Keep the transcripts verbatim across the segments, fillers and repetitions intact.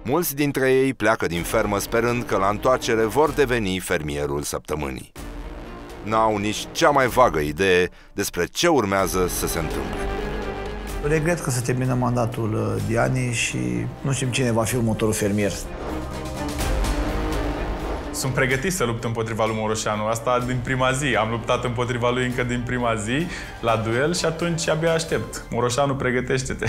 Mulți dintre ei pleacă din fermă sperând că la întoarcere vor deveni fermierul săptămânii. N-au nici cea mai vagă idee despre ce urmează să se întâmple. Regret că se termină mandatul Diani și nu știm cine va fi următorul fermier. Sunt pregătit să lupt împotriva lui Moroșanu. Asta din prima zi. Am luptat împotriva lui încă din prima zi, la duel, și atunci abia aștept. Moroșanu, pregătește-te!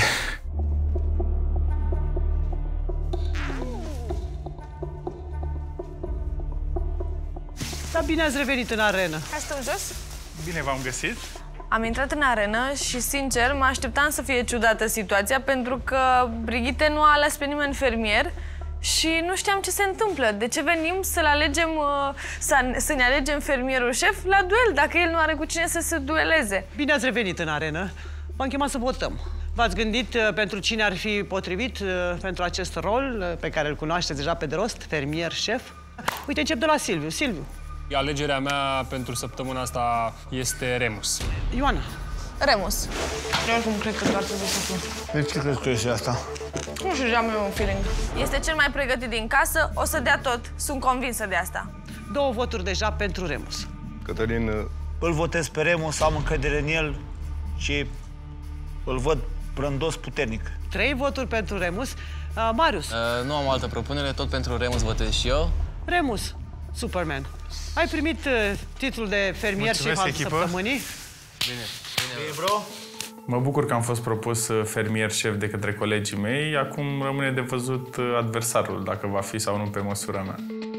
Da, bine ați revenit în arenă. Hai stăm jos. Bine v-am găsit. Am intrat în arenă și, sincer, mă așteptam să fie ciudată situația, pentru că Brigitte nu a ales pe nimeni fermier și nu știam ce se întâmplă. De ce venim să-l alegem, să, să ne alegem fermierul șef la duel, dacă el nu are cu cine să se dueleze? Bine ați revenit în arenă. V-am chemat să votăm. V-ați gândit pentru cine ar fi potrivit pentru acest rol pe care îl cunoașteți deja pe de rost, fermier șef? Uite, încep de la Silviu. Silviu. Alegerea mea pentru săptămâna asta este Remus. Ioana. Remus. Eu oricum cred că doar trebuie să fiu. De ce crezi că ești asta? Nu știu, am eu un feeling. Este cel mai pregătit din casă, o să dea tot. Sunt convinsă de asta. Două voturi deja pentru Remus. Cătălin... Îl votez pe Remus, am încredere în el și îl văd brândos puternic. Trei voturi pentru Remus. Uh, Marius. Uh, nu am altă propunere, tot pentru Remus votez și eu. Remus, Superman. Ai primit uh, titlul de fermier șef al săptămânii? Bine, bine, Bine, bro. Mă bucur că am fost propus fermier șef de către colegii mei. Acum rămâne de văzut adversarul, dacă va fi sau nu pe măsura mea.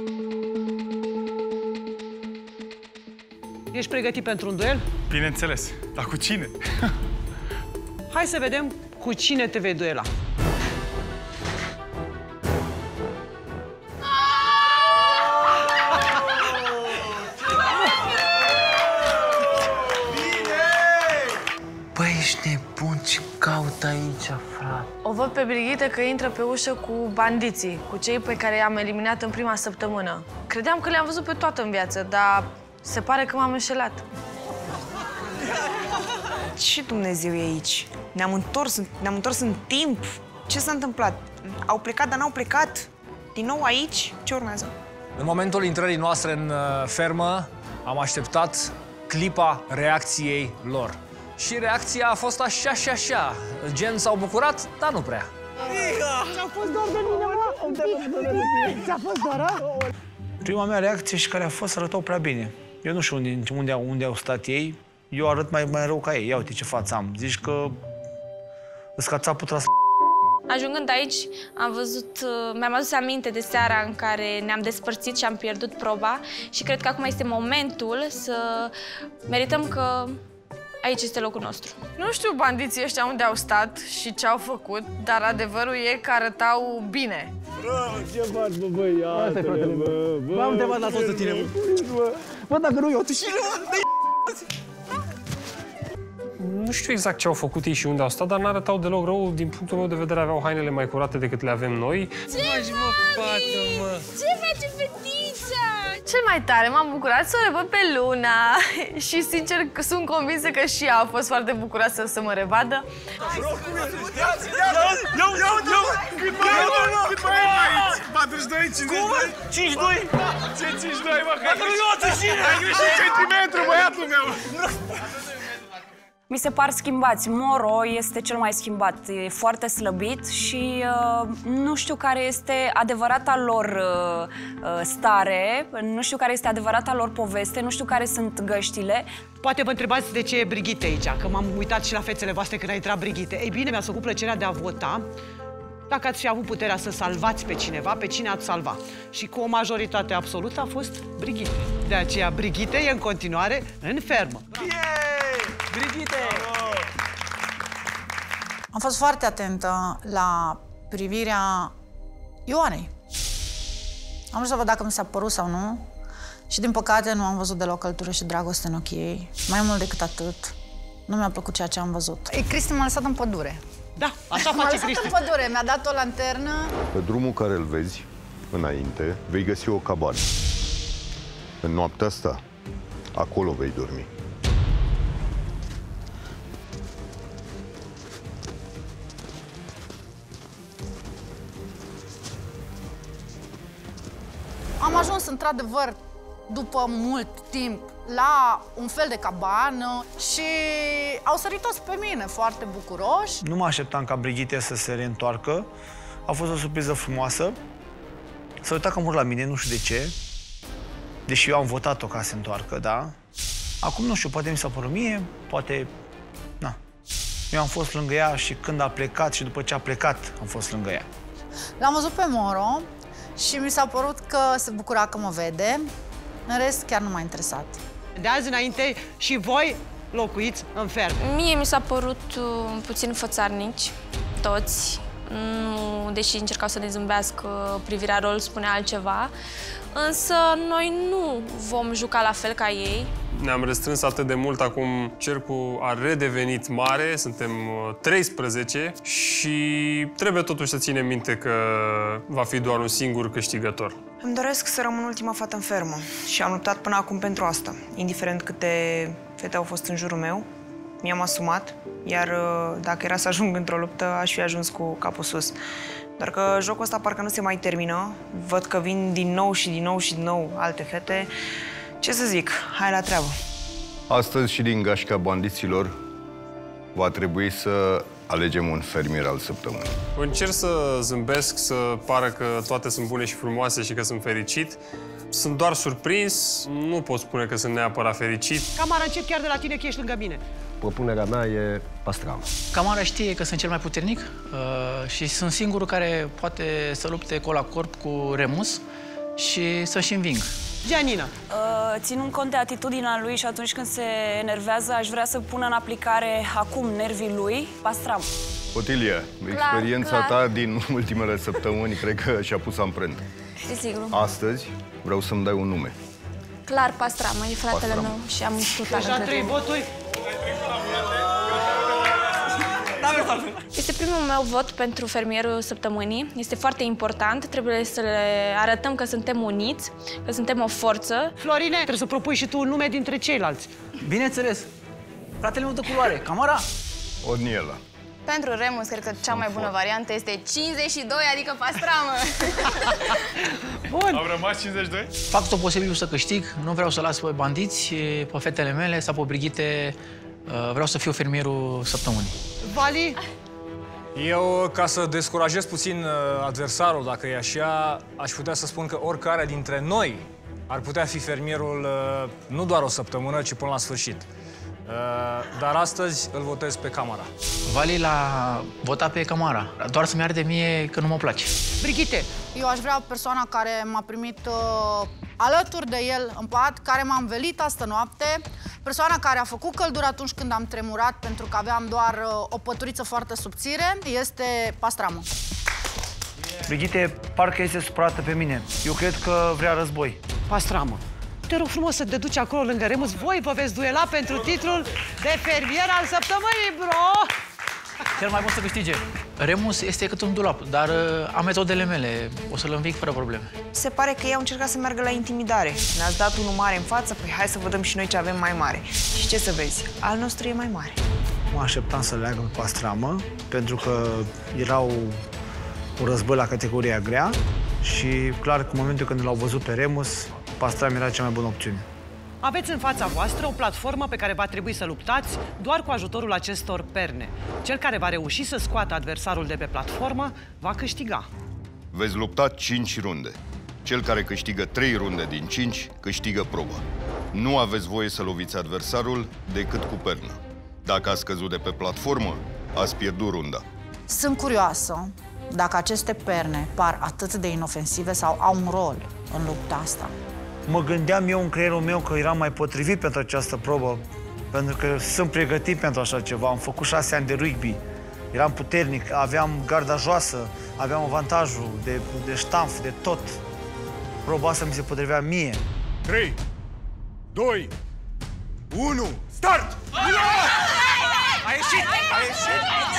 Ești pregătit pentru un duel? Bineînțeles. Dar cu cine? Hai să vedem cu cine te vei duela. Băi, ești nebun, ce caută aici, frate? O văd pe Brigitte că intră pe ușă cu bandiții, cu cei pe care i-am eliminat în prima săptămână. Credeam că le-am văzut pe toată în viață, dar se pare că m-am înșelat. Ce Dumnezeu e aici? Ne-am întors, ne-am întors în timp? Ce s-a întâmplat? Au plecat, dar n-au plecat? Din nou aici? Ce urmează? În momentul intrării noastre în uh, fermă, am așteptat clipa reacției lor. Și reacția a fost așa și așa. Gen, s-au bucurat, dar nu prea. Ți-a fost doar de mine, mă? Ți-a fost doar, a? Prima mea reacție și care a fost, arătau prea bine. Eu nu știu unde, unde, au, unde au stat ei. Eu arăt mai, mai rău ca ei. Ia uite ce față am. Zici că îți ca țapul tras. Ajungând aici, am văzut, mi-am adus aminte de seara în care ne-am despărțit și am pierdut proba și cred că acum este momentul să merităm că aici este locul nostru. Nu știu bandiții ăștia unde au stat și ce au făcut, dar adevărul e că arătau bine. Bă, ce faci, bă, băiatele, bă, bă, am întrebat la toți de tine, bă. Bă, dacă nu, eu tu și Nu știu exact ce au făcut ei și unde au stat, dar n-arătau deloc rău. Din punctul meu de vedere, aveau hainele mai curate decât le avem noi. Ce faci, mă, fată, mă? Ce face fetița? Cel mai tare m-am bucurat să o revăd pe Luna și, sincer, sunt convinsă că și ea a fost foarte bucuroasă să mă revadă. Iau, iau, iau! Cât mai e, mă? Cât mai e aici? patruzeci și doi, cincizeci și doi? cincizeci și doi? Ce cincizeci și doi, mă? Ai greșit centimetru, băiatul meu! Mi se par schimbați. Moro este cel mai schimbat. E foarte slăbit și uh, nu știu care este adevărata lor uh, stare, nu știu care este adevărata lor poveste, nu știu care sunt găștile. Poate vă întrebați de ce e Brigitte aici, că m-am uitat și la fețele voastre când a intrat Brigitte. Ei bine, mi-a făcut plăcerea de a vota. Dacă ați fi avut puterea să salvați pe cineva, pe cine ați salva? Și cu o majoritate absolută a fost Brigitte. De aceea Brigitte e în continuare în fermă. Brigitte! Am fost foarte atentă la privirea Ioanei. Am vrut să văd dacă mi s-a părut sau nu. Și din păcate nu am văzut deloc căldură și dragoste în ochii ei. Mai mult decât atât, nu mi-a plăcut ceea ce am văzut. Ei, Cristi m-a lăsat în pădure. Da, așa M-a face lăsat Cristi. în pădure, mi-a dat o lanternă. Pe drumul care îl vezi înainte, vei găsi o cabană. În noaptea asta, acolo vei dormi. Am ajuns într-adevăr, după mult timp, la un fel de cabană și au sărit toți pe mine, foarte bucuroși. Nu mă așteptam ca Brigitte să se reîntoarcă. A fost o surpriză frumoasă. S-a uitat cam mult la mine, nu știu de ce. Deși eu am votat-o ca să se întoarcă, da? Acum, nu știu, poate mi s-a părut mie, poate... Na. Eu am fost lângă ea și când a plecat și după ce a plecat, am fost lângă ea. L-am văzut pe Moro și mi s-a părut că se bucura că mă vede. În rest, chiar nu m-a interesat. De azi înainte și voi locuiți în fermă. Mie mi s-a părut uh, puțin fățarnici, toți. Nu, deși încercau să ne zâmbească, privirea lor spunea altceva. Însă noi nu vom juca la fel ca ei. Ne-am restrâns atât de mult, acum cercul a redevenit mare, suntem treisprezece și trebuie totuși să ținem minte că va fi doar un singur câștigător. Îmi doresc să rămân ultima fată în fermă și am luptat până acum pentru asta. Indiferent câte fete au fost în jurul meu, mi-am asumat, iar dacă era să ajung într-o luptă, aș fi ajuns cu capul sus. Doar că jocul ăsta parcă nu se mai termină. Văd că vin din nou și din nou și din nou alte fete. Ce să zic, hai la treabă. Astăzi și din gașca bandiților va trebui să alegem un fermier al săptămânii. Încerc să zâmbesc, să pară că toate sunt bune și frumoase și că sunt fericit. Sunt doar surprins, nu pot spune că sunt neapărat fericit. Camara, încep chiar de la tine că ești lângă mine. Propunerea mea e Pastram. Camara știe că sunt cel mai puternic uh, și sunt singurul care poate să lupte col la corp cu Remus și să-și înving. Gianina. Uh, ținând cont de atitudinea lui și atunci când se enervează, aș vrea să pună în aplicare acum nervii lui, Pastram. Otilia, experiența clar. ta din ultimele săptămâni cred că și-a pus amprentă. Desigur. Astăzi vreau să-mi dai un nume. Clar, Pastramă, e fratele Pastramă. meu și am discutat. Deja trei voturi. Este primul meu vot pentru fermierul săptămânii. Este foarte important. Trebuie să le arătăm că suntem uniți, că suntem o forță. Florine, trebuie să propui și tu un nume dintre ceilalți. Bineînțeles. Fratele meu de culoare, Camara. Odniela. Pentru Remus, cred că cea mai bună variantă este cincizeci și doi, adică Pastramă. Bun. Au rămas cincizeci și doi? Fac tot posibilul să câștig. Nu vreau să las pe bandiți, pe fetele mele sau pe Brigitte. Vreau să fiu fermierul săptămânii. Vali? Eu, ca să descurajez puțin adversarul, dacă e așa, aș putea să spun că oricare dintre noi ar putea fi fermierul nu doar o săptămână, ci până la sfârșit. Dar astăzi îl votez pe Camara. Vali l-a votat pe Camara, doar să-mi arde mie că nu mă place. Brigitte. Eu aș vrea persoana care m-a primit uh, alături de el în pat, care m-a învelit astă noapte, persoana care a făcut căldură atunci când am tremurat pentru că aveam doar uh, o păturiță foarte subțire, este Pastramă. Brigitte parcă este supărată pe mine. Eu cred că vrea război. Pastramă. Te rog frumos să te duci acolo lângă Remus. Voi vă veți duela pentru titlul de fermier al săptămânii, bro! Cel mai bun să câștige. Remus este cât un dulap, dar uh, am metodele mele. O să-l înving fără probleme. Se pare că ei au încercat să meargă la intimidare. Ne-ați dat unul mare în față, păi hai să vă dăm și noi ce avem mai mare. Și ce să vezi, al nostru e mai mare. Mă așteptam să leagă pe Pastramă, pentru că erau un război la categoria grea și clar că în momentul când l-au văzut pe Remus, Pastramă era cea mai bună opțiune. Aveți în fața voastră o platformă pe care va trebui să luptați doar cu ajutorul acestor perne. Cel care va reuși să scoată adversarul de pe platformă va câștiga. Veți lupta cinci runde. Cel care câștigă trei runde din cinci câștigă proba. Nu aveți voie să loviți adversarul decât cu pernă. Dacă ați căzut de pe platformă, ați pierdut runda. Sunt curioasă dacă aceste perne par atât de inofensive sau au un rol în lupta asta. Mă gândeam eu în creierul meu că eram mai potrivit pentru această probă, pentru că sunt pregătit pentru așa ceva. Am făcut șase ani de rugby, eram puternic, aveam garda joasă, aveam avantajul de, de ștamf, de tot. Proba asta mi se potrivea mie. trei, doi, unu, start! A ieșit! A ieșit!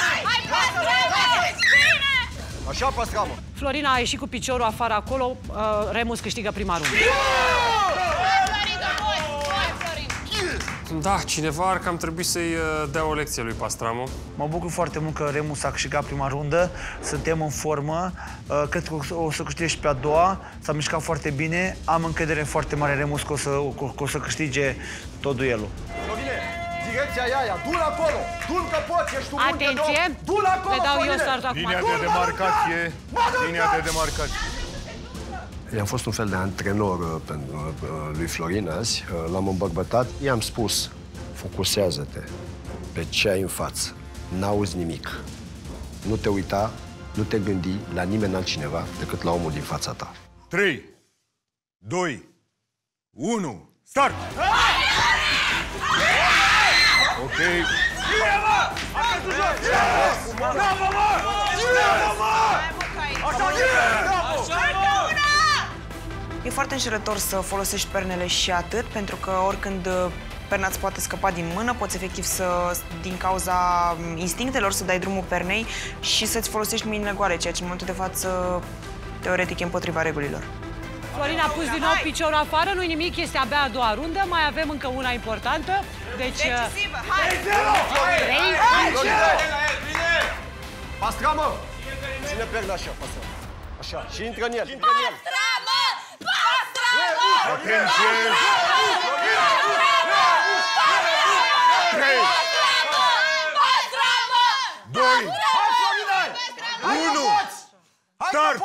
Așa, Pastramă. Florina a ieșit cu piciorul afară acolo, uh, Remus câștigă prima rundă. Da, cineva ar cam trebui să-i dea o lecție lui Pastramo. Mă bucur foarte mult că Remus a câștigat prima rundă, suntem în formă, cred că o să câștige și pe a doua, s-a mișcat foarte bine, am încredere foarte mare în Remus că o să, că o să câștige tot duelul. Florine, direcția e aia, du-l acolo, du-l că poți, ești un Atenție, du-l acolo, le dau eu startul acum. Linia de demarcație, linia de demarcație. I-am fost un fel de antrenor pentru lui Florin azi, l-am îmbărbătat, i-am spus, focusează-te pe ce ai în față, n-auzi nimic, nu te uita, nu te gândi la nimeni altcineva decât la omul din fața ta. trei, doi, unu, start! Ok. Bravo, mă! Bravo, mă! E foarte înșelător să folosești pernele și atât, pentru că oricând perna îți poate scăpa din mână, poți efectiv să, din cauza instinctelor, să dai drumul pernei și să-ți folosești mâinile goale, ceea ce în momentul de față, teoretic, e împotriva regulilor. Florin a pus din nou piciorul afară, nu-i nimic, este abia a doua rundă, mai avem încă una importantă. Deci... Decisivă, hai! Pastramă! Ține perna așa, Pastramă. Așa, și intră în el. Pastramă! Pastramă! Atenție! trei, doi, unu, start!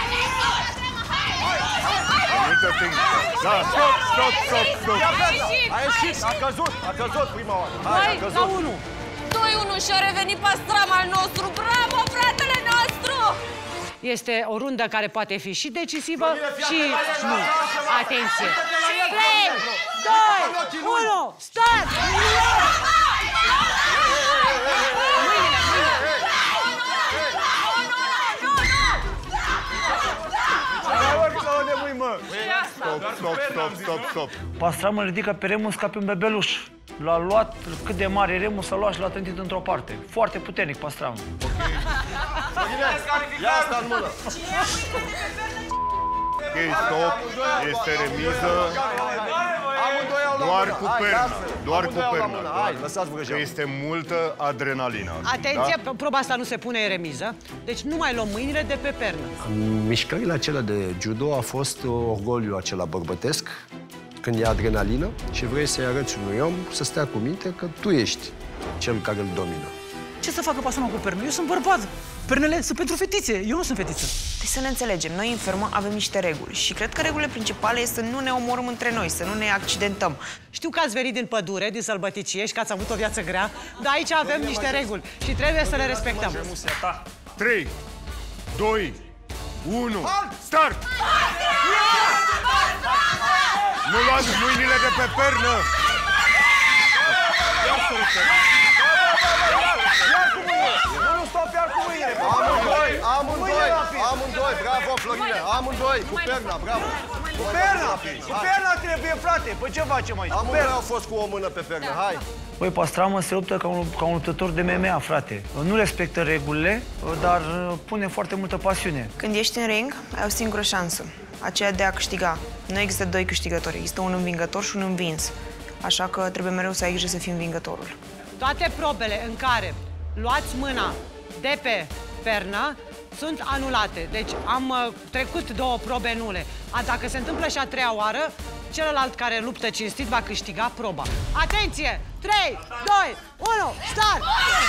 Multă tehnică. Da, stop, stop, stop, stop. A ieșit, a căzut, a căzut prima oară. Hai, la unu. doi unu și a revenit Pastrama al nostru. Bravo, fratele nostru! Este o rundă care poate fi și decisivă și nu. Atenție! trei, doi, unu, start! Mâinile, mâinile! Stop, stop, stop, stop, stop. Pastramă ridică pe Remus ca pe un bebeluș. L-a luat, cât de mare e Remus, l-a luat și l-a trântit într-o parte. Foarte puternic, Pastramă. Ia asta în mână. Ok, stop. Este remiză. Doar cu perna. Doar cu perna. Hai, lăsați vrăjeam. Este multă adrenalină. Atenție, proba asta nu se pune în remiză. Deci nu mai luăm mâinile de pe pernă. Mișcările acelea de judo a fost orgoliu acela bărbătesc, când e adrenalină și vrei să-i arăți unui om să stea cu minte că tu ești cel care îl domină. Ce să facă Pastramă cu pernă? Eu sunt bărbat. Pernele sunt pentru fetițe. Eu nu sunt fetiță. Deci să ne înțelegem, noi în fermă avem niște reguli și cred că regulile principale este să nu ne omorâm între noi, să nu ne accidentăm. Știu că ați venit din pădure, din sălbăticie și că ați avut o viață grea, dar aici avem niște reguli și trebuie să le respectăm. trei, doi, unu, start! Nu luați mâinile de pe pernă! Nu, stop, iar cu mâinile! Amândoi, amândoi, amândoi, bravo, Florine, amândoi, cu perna, bravo! Cu perna! Cu perna trebuie, frate! Păi ce facem aici? Amândoi au fost cu o mână pe pernă, hai! Păi Pastramă se luptă ca un, ca un luptător de M M A, frate. Nu respectă regulile, dar pune foarte multă pasiune. Când ești în ring, ai o singură șansă, aceea de a câștiga. Nu există doi câștigători, există un învingător și un învins. Așa că trebuie mereu să ai grijă să fii învingătorul. Toate probele în care luați mâna de pe pernă sunt anulate. Deci am uh, trecut două probe nule. A, dacă se întâmplă și a treia oară, celălalt care luptă cinstit va câștiga proba. Atenție! trei, doi, unu, start!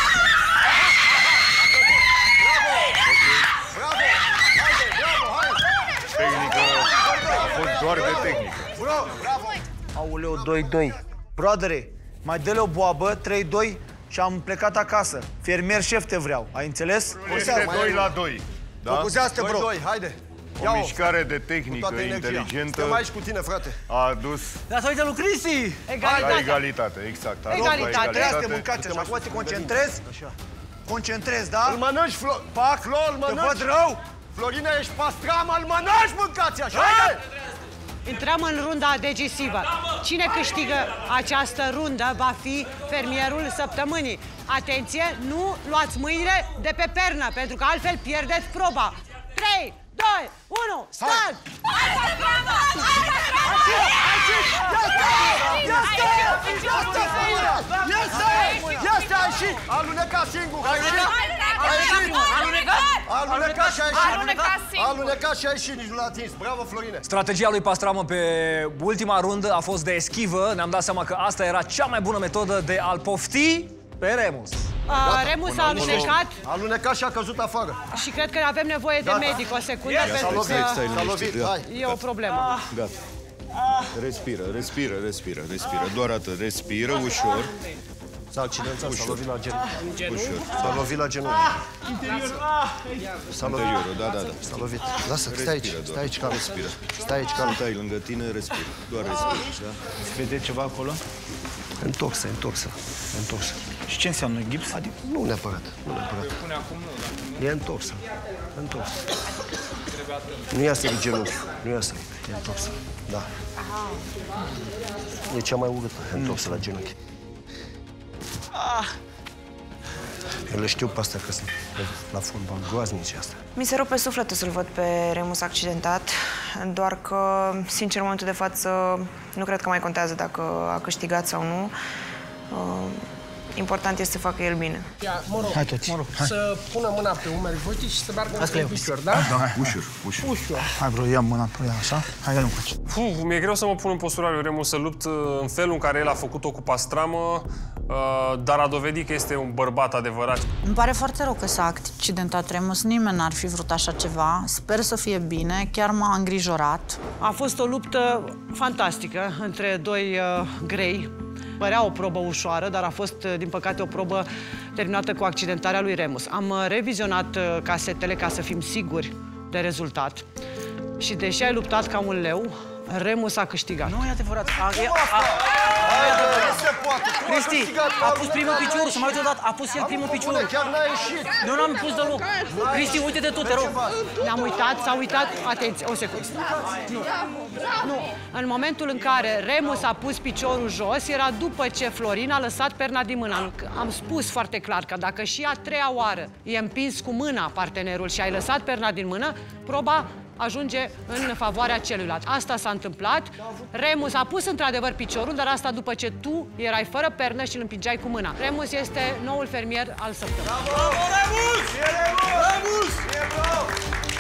Bravo! Haide, bravo, hai! Tehnică, a fost doar de tehnică. Bravo! Aoleu, doi doi. Broadere, mai dă-le o boabă, trei doi și am plecat acasă. Fermier șef te vreau, ai înțeles? Este doi la doi. Focusează-te, bro! doi, haide! O mișcare de tehnică inteligentă Suntem aici cu tine, frate. a adus Dar să uite lui Cristi! la egalitate, exact. A adus la Egalitate, trebuie să te mâncați așa. Acum te concentrezi. Concentrezi, da? Îl mănânci, Flo... Pac, Flo, îl te mănânci! văd rău! Florina, ești Pastramă, îl mănânci, mâncați așa! Haide! Intrăm în runda decisivă. Cine câștigă această rundă va fi fermierul săptămânii. Atenție, nu luați mâinile de pe pernă, pentru că altfel pierdeți proba. trei, doi, unu, start! Este, a ieșit! A alunecat singur! A ieșit! A ieșit! A alunecat și a ieșit! A alunecat și a ieșit, nici nu l-a atins. Bravo, Florine! Strategia lui Pastramă pe ultima rundă a fost de eschivă. Ne-am dat seama că asta era cea mai bună metodă de a-l pofti pe Remus. A, Remus a alunecat. A alunecat și a căzut afară. Și cred că avem nevoie de medic o secundă, pentru că s-a lovit. e o problemă. Gata. Respiră, respiră, respiră, respiră. Doar atât, respiră, ușor. S-a accidentat, s-a lovit la genunchi. Ușor. S-a lovit la genunchi. Interiorul. S-a lovit. Interiorul, da, da, da. S-a lovit. Lasă, stai aici, stai aici, calm. Respiră. Stai aici, calm. Stai lângă tine, respiră. Doar respiră, da? Vedeți ceva acolo? Întorsă, întorsă, întorsă. Și ce înseamnă gips? Adică nu neapărat, nu neapărat. Pune acum nu, E întorsă, întorsă. Nu i-a sărit genunchi, nu i-a sărit, e întorsă, da. E cea mai urâtă, întorsă la genunchi. Eu le știu pe astea că sunt la fotbal groaznici astea. Mi se rupe sufletul să-l văd pe Remus accidentat, doar că, sincer, în momentul de față, nu cred că mai contează dacă a câștigat sau nu. Important este să facă el bine. Ia, mă rog, hai toți. Mă rog, să pună mâna pe umerii voștri și să meargă în picior, da? Da, ușor, ușor. Ușor. Hai, bro, ia mâna pe ea, așa? Hai, dă-l încoace. Uf, mi-e greu să mă pun în postura lui Remus să lupt în felul în care el a făcut-o cu Pastramă, dar a dovedit că este un bărbat adevărat. Îmi pare foarte rău că s-a accidentat Remus. Nimeni n-ar fi vrut așa ceva. Sper să fie bine. Chiar m-a îngrijorat. A fost o luptă fantastică între doi uh, grei. Părea o probă ușoară, dar a fost, din păcate, o probă terminată cu accidentarea lui Remus. Am revizionat casetele ca să fim siguri de rezultat. Și deși ai luptat ca un leu, Remus a câștigat. Nu e adevărat. A, e, a, Cristi, a pus primul picior, să mai uite odată, a pus el primul picior. Chiar n-a ieșit. Nu, n-am pus deloc. Cristi, uite de tot, te rog. Ne-am uitat, s-a uitat, atenție, o secundă. Nu, nu. În momentul în care Remus a pus piciorul jos, era după ce Florin a lăsat perna din mână. Am spus foarte clar că dacă și a treia oară e împins cu mâna partenerul și ai lăsat perna din mână, proba ajunge în favoarea celuilalt. Asta s-a întâmplat. Remus a pus într-adevăr piciorul, dar asta după ce tu erai fără pernă și îl împingeai cu mâna. Remus este noul fermier al săptămânii. Bravo, Remus! E Remus! E Remus!